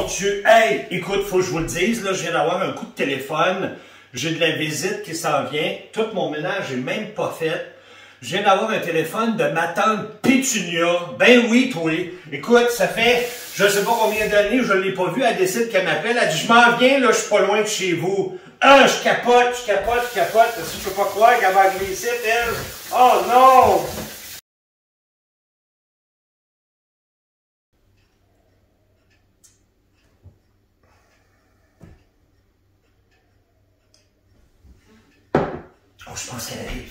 Dieu! Hey, écoute, faut que je vous le dise, là, je viens d'avoir un coup de téléphone. J'ai de la visite qui s'en vient. Tout mon ménage est même pas fait. Je viens d'avoir un téléphone de ma tante Pétunia. Ben oui, toi. Écoute, ça fait, je sais pas combien d'années, je l'ai pas vu. Elle décide qu'elle m'appelle. Elle dit, je m'en viens, là, je suis pas loin de chez vous. Ah, je capote. Je peux pas croire qu'elle va glisser, elle. Oh non! Oh, je pense qu'elle arrive.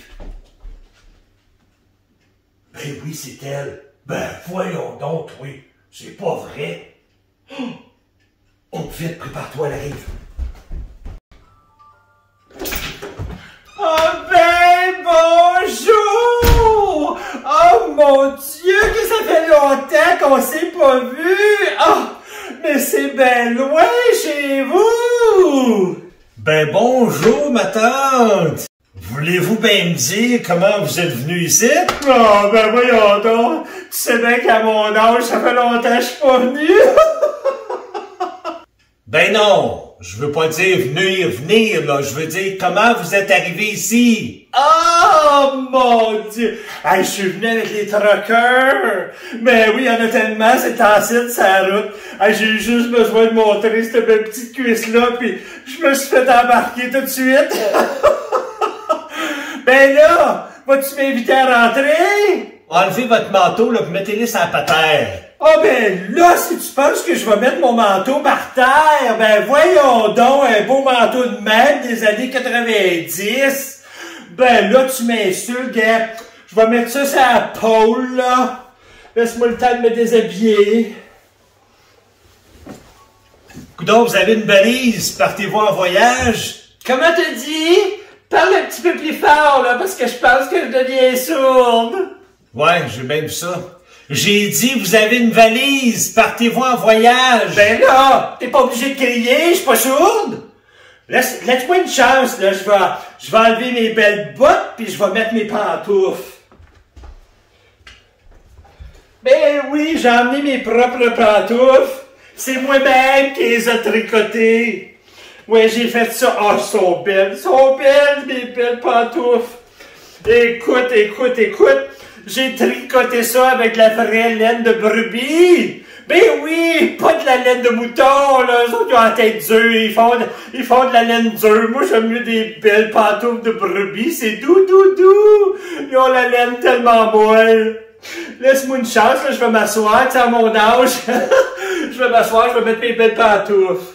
Ben oui, c'est elle. Ben voyons donc, oui. C'est pas vrai. Oh, vite, prépare-toi, elle arrive. Oh ben bonjour! Oh mon Dieu, que ça fait longtemps qu'on s'est pas vu! Oh, mais c'est ben loin chez vous! Ben bonjour, ma tante. Voulez-vous bien me dire comment vous êtes venu ici? Oh ben voyons donc, tu sais bien qu'à mon âge, ça fait longtemps que je suis pas venu! Ben non, je veux pas dire venir, là. Je veux dire comment vous êtes arrivé ici. Oh mon Dieu! Hey, je suis venu avec les truckers! Mais oui, il y en a tellement, c'est en sa route. Hey, j'ai eu juste besoin de montrer cette belle petite cuisse-là, puis je me suis fait embarquer tout de suite. Ben là, vas-tu m'inviter à rentrer? Enlevez votre manteau, là, puis mettez-le sur la patère. Ah ben là, si tu penses que je vais mettre mon manteau par terre, ben voyons donc, un beau manteau de même des années 90. Ben là, tu m'insultes, gars. Je vais mettre ça sur la pôle, là. Laisse-moi le temps de me déshabiller. Coudonc, vous avez une balise, partez-vous en voyage? Comment t'as dit? Parle un petit peu plus fort, là, parce que je pense que je deviens sourde. Ouais, j'ai bien vu ça. J'ai dit, vous avez une valise, partez-vous en voyage. Ben là, t'es pas obligé de crier, je suis pas sourde. Laisse-moi une chance, là, je vais enlever mes belles bottes, puis je vais mettre mes pantoufles. Ben oui, j'ai emmené mes propres pantoufles. C'est moi-même qui les a tricotées. Ouais, j'ai fait ça. Oh, elles sont belles, mes belles pantoufles. Écoute. J'ai tricoté ça avec la vraie laine de brebis. Ben oui, pas de la laine de mouton, là. Eux autres, ils ont la tête dure. Ils font de la laine dure. Moi, j'aime mieux des belles pantoufles de brebis. C'est doux. Ils ont la laine tellement molle. Laisse-moi une chance, là. Je vais m'asseoir, tu sais, à mon âge. Je vais m'asseoir, je vais mettre mes belles pantoufles.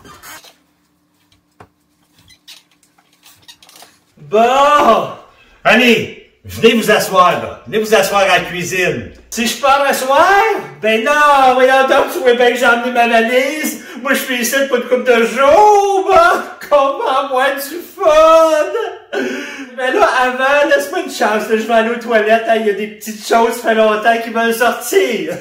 Bon! Allez, venez vous asseoir, là. Venez vous asseoir à la cuisine. Si je pars m'asseoir? Ben non, voyons donc, tu vois bien que j'ai emmené ma valise. Moi, je suis ici pour une couple de jours, ben. Comment moi du fun? Mais là, avant, laisse-moi une chance, là, je vais aller aux toilettes, il y a des petites choses, ça fait longtemps qui veulent sortir.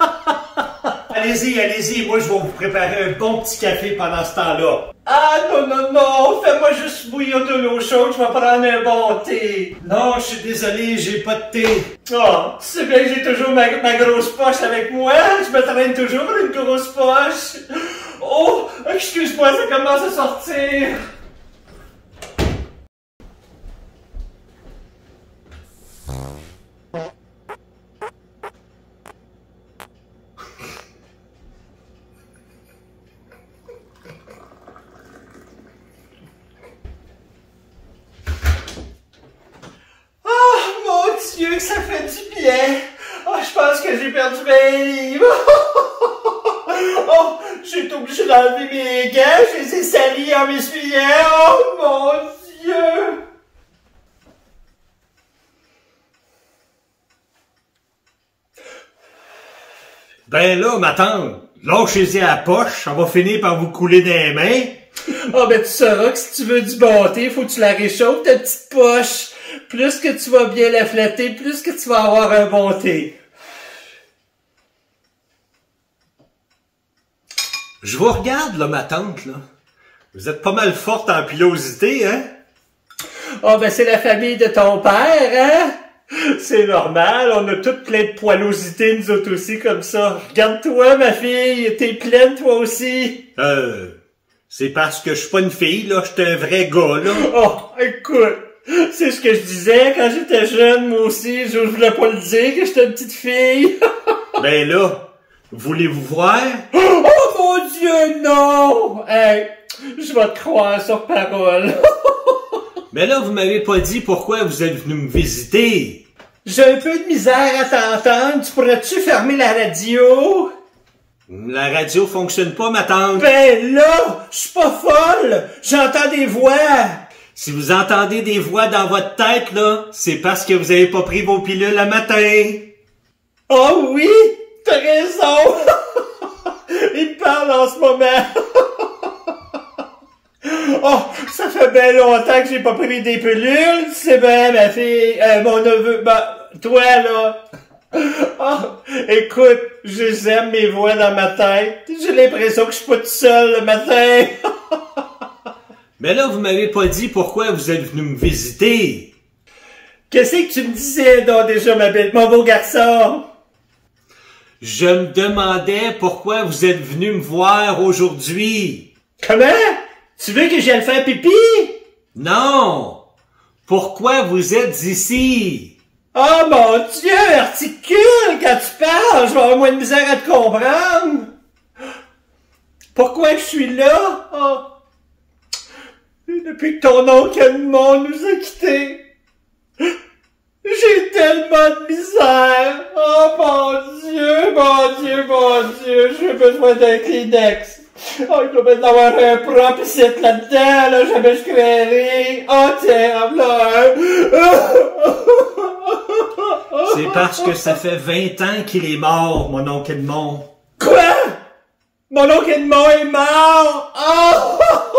Allez-y, moi je vais vous préparer un bon petit café pendant ce temps-là. Ah non, fais-moi juste bouillir de l'eau chaude, je vais prendre un bon thé. Non, je suis désolé, j'ai pas de thé. Oh, tu sais bien que j'ai toujours ma grosse poche avec moi, je me traîne toujours une grosse poche. Oh, excuse-moi, ça commence à sortir. Dieu, que ça fait du bien! Oh, je pense que j'ai perdu mes livres! Oh, j'ai été obligé d'enlever mes gants, je les ai salis en m'essuyant! Oh, mon Dieu! Ben là, ma tante, lâchez-y à la poche, ça va finir par vous couler des mains. Ah, ben tu sauras que si tu veux du bon thé, faut que tu la réchauffes, ta petite poche! Plus que tu vas bien la flatter, plus que tu vas avoir un bon thé. Je vous regarde, là, ma tante, là. Vous êtes pas mal forte en pilosité, hein? Oh, ben c'est la famille de ton père, hein? C'est normal, on a toutes plein de poilosité, nous autres aussi, comme ça. Regarde-toi, ma fille, t'es pleine, toi aussi. C'est parce que je suis pas une fille, là, je suis un vrai gars, là. Oh, écoute, c'est ce que je disais quand j'étais jeune, moi aussi, je voulais pas le dire que j'étais une petite fille. Ben là, voulez-vous voir? Oh mon Dieu, non! Hey, je vais te croire sur parole. Mais là, vous m'avez pas dit pourquoi vous êtes venu me visiter. J'ai un peu de misère à t'entendre. Tu pourrais-tu fermer la radio? La radio fonctionne pas, ma tante. Ben là, je suis pas folle. J'entends des voix. Si vous entendez des voix dans votre tête, là, c'est parce que vous avez pas pris vos pilules le matin. Oh oui, t'as raison. Il parle en ce moment. Oh, ça fait bien longtemps que j'ai pas pris des pilules. C'est bien, ma fille, mon neveu, toi, là. Oh, écoute, je aime mes voix dans ma tête. J'ai l'impression que je suis pas tout seul le matin. Mais là, vous m'avez pas dit pourquoi vous êtes venu me visiter. Qu'est-ce que tu me disais, donc, déjà, mon beau garçon? Je me demandais pourquoi vous êtes venu me voir aujourd'hui. Comment? Tu veux que j'aille faire pipi? Non! Pourquoi vous êtes ici? Oh mon Dieu, articule quand tu parles, je vais avoir moins de misère à te comprendre. Pourquoi je suis là? Oh. Depuis que ton oncle Edmond nous a quittés, j'ai tellement de misère. Oh mon Dieu, mon Dieu, mon Dieu, j'ai besoin d'un Kleenex. Oh, il doit bien avoir un propre ici là-dedans, là, jamais je créerai. Oh, tiens, en voilà un. C'est parce que ça fait 20 ans qu'il est mort, mon oncle Edmond. Quoi? Mon oncle Edmond est mort! Oh!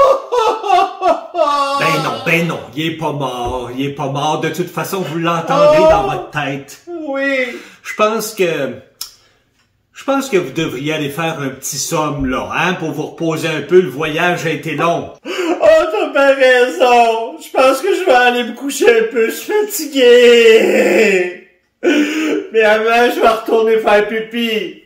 Ben non, il est pas mort, il est pas mort. De toute façon, vous l'entendez dans votre tête. Oui. Je pense que vous devriez aller faire un petit somme, là, hein, pour vous reposer un peu. Le voyage a été long. Oh, t'as bien raison. Je pense que je vais aller me coucher un peu. Je suis fatigué. Mais avant, je vais retourner faire pipi.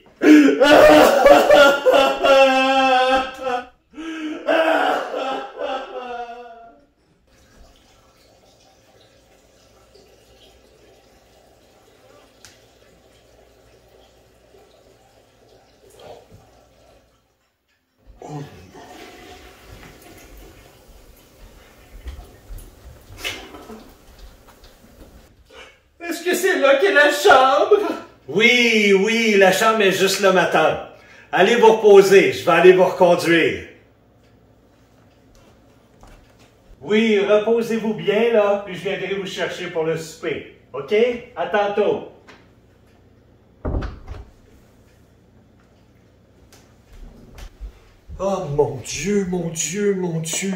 Est-ce que c'est là qu'est la chambre? Oui, la chambre est juste là, ma tante. Allez vous reposer, je vais aller vous reconduire. Oui, reposez-vous bien, là, puis je viendrai vous chercher pour le souper. OK? À tantôt. Oh mon Dieu, mon Dieu, mon Dieu.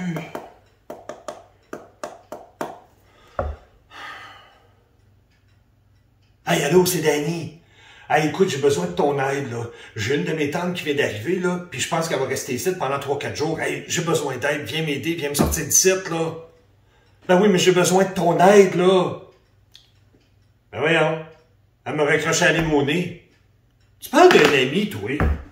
Hey, allô, c'est Danny. Hey, écoute, j'ai besoin de ton aide, là. J'ai une de mes tantes qui vient d'arriver, là, puis je pense qu'elle va rester ici pendant 3-4 jours. Hey, j'ai besoin d'aide, viens m'aider, viens me sortir d'ici, là. Ben oui, mais j'ai besoin de ton aide, là. Ben voyons. Elle me raccroche à aller mon nez. Tu parles d'un ami, toi.